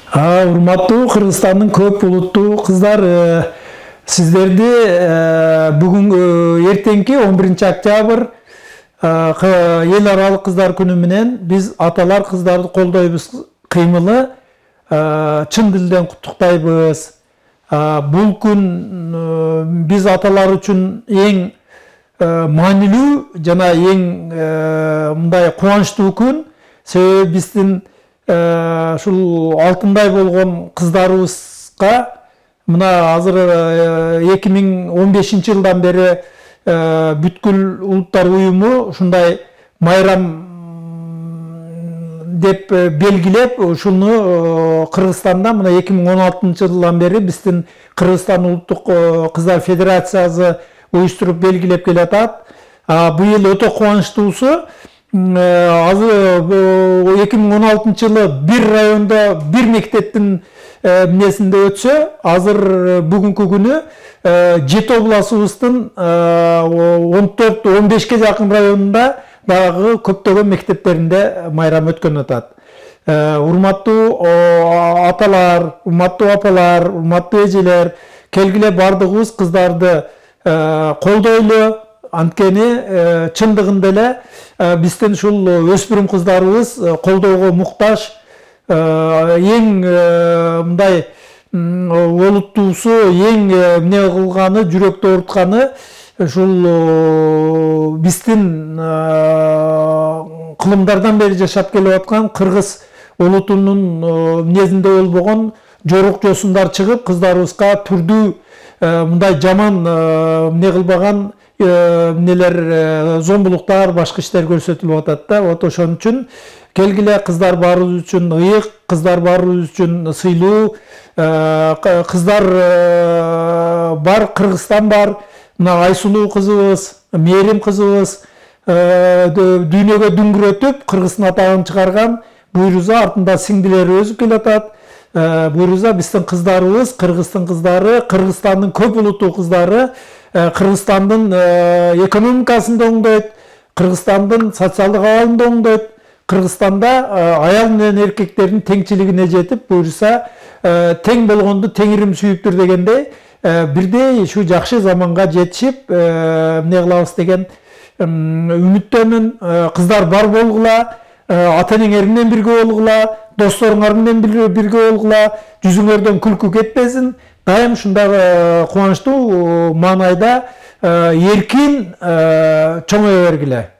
Урматтуу Кыргызстандын көп улуттуу кыздары, сиздерди бүгүн эртеңки 11-октябрь эл аралык кыздар күнү менен биз аталар кыздарды колдойбуз кыймылы чын дилден куттуктайбыз. Бул күн биз аталар үчүн эң маанилүү жана эң мындай кубанычтуу күн. Себеби биздин ушул алтындай болгон кыздарыбызга мына азыр 2015 жылдан бери бүткүл улуттар уюму ушундай майрам деп белгилеп, ушуну Кыргызстанда мына 2016 жылдан бери биздин Кыргызстан улуттук кыздар федерациясы уюштуруп белгилеп келатат. Быйыл өтө кубанычтуусу, азыр 2016 жылы бир райондо бир мектептин эмнесинде өтсө, азыр бүгүнкү күнү 7 областыбыздын 14-15ке жакын районунда дагы көптөгөн мектептеринде майрам өткөн атат. Урматтуу аталар, урматтуу апалар, урматтуу эжелер, келгиле бардыгыбыз кыздарды колдойлу. Анткени чындыгында эле биздин ушул өспүрүм кыздарыбыз колдоого муктаж. Эң мындай олуттуусу, эң эмне кылганы, жүрөктү оорутканы ушул биздин кылымдардан бери жашап келип аткан кыргыз улутунун эмнесинде болбогон жорук жосундар чыгып, кыздарыбызга түрдүү мындай жаман эмне кылбаган эмнелер, зомбулуктар, башка иштер көрсөтүлүп атат да. Вот ошон үчүн келгиле кыздар баарыбыз үчүн ыйык, кыздар баарыбыз үчүн сыйлуу, кыздар бар, Кыргызстан бар. Мына Айсулуу кызыбыз, Мээрим кызыбыз дүйнөгө дүңгүрөтүп, Кыргыздын атагын чыгарган. Буйруза артында сиңдилери өсүп келатат. Буйруза биздин кыздарыбыз, Кыргыздын кыздары, Кыргызстандын көп улуттуу кыздары Кыргызстандын экономикасын да оңдойт, Кыргызстандын социалдык абалын да оңдойт. Кыргызстанда аял менен эркектердин теңчилигине жетип, буюрса тең болгонду теңирим сүйүптүр дегендей, бирдей ушу жакшы заманга жетишип эмне кылабыз деген үмүттөмүн. Кыздар бар болгула, ата-энеңер менен бирге болгула, досторуңар менен бирге болгула, жүзүңөрдөн күлкү кетпесин. Дайым ушундай кубанычтуу маанайда эркин чоңое бергиле.